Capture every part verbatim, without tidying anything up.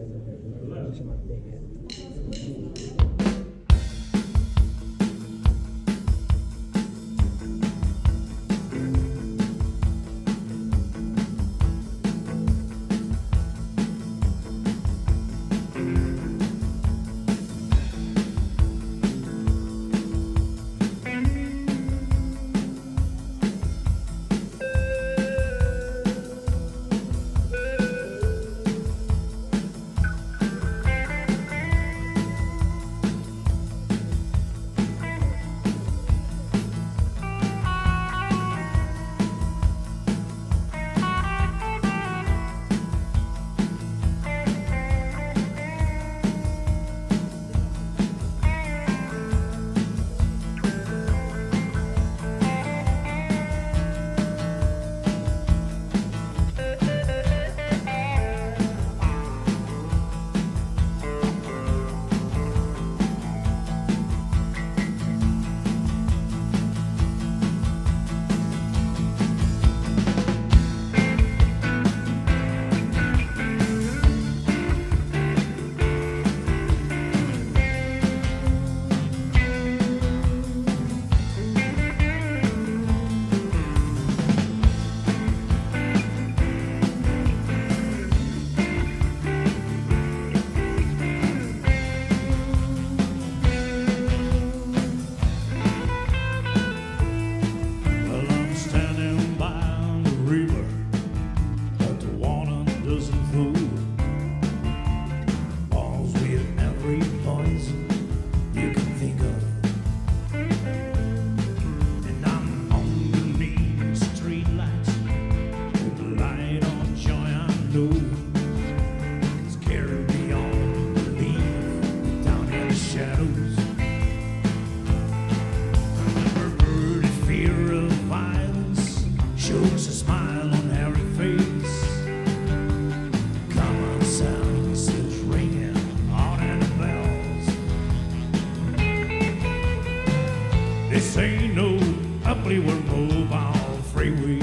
This ain't no Uppleyward Mobile Freeway.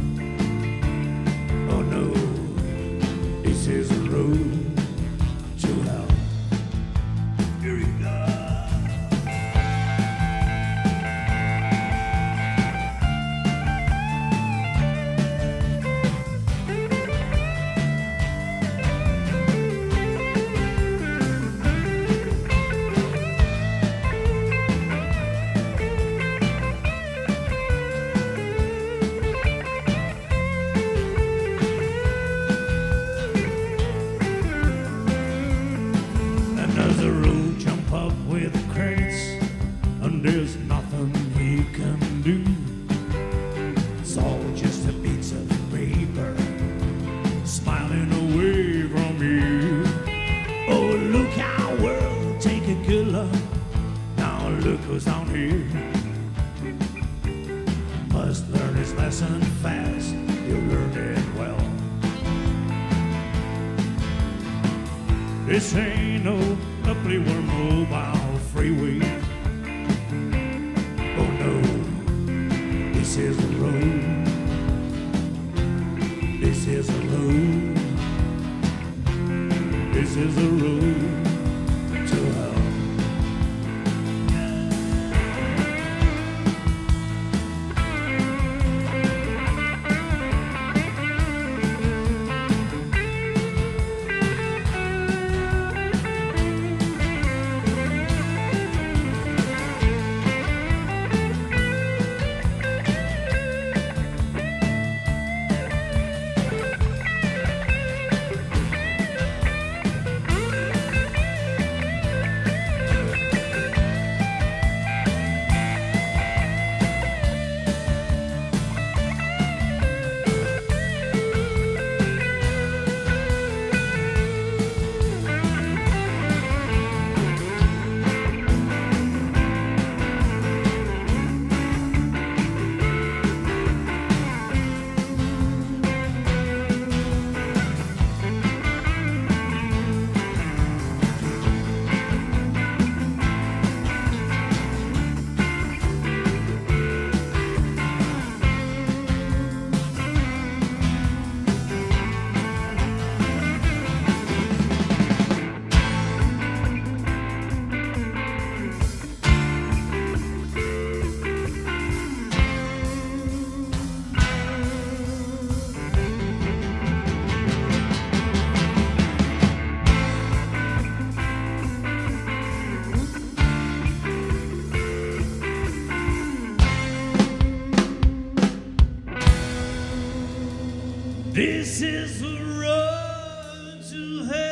Oh no, this is a road to hell. Here we go. The road jump up with crates, and there's nothing he can do. It's all just a piece of paper smiling away from you. Oh, look how world take a killer. Now look who's down here. Must learn his lesson fast. You'll learn it well. This ain't no Uppleyward Mobile Freeway. Oh no, this is a road. This is a road. This is a road to hell. This is the road to hell.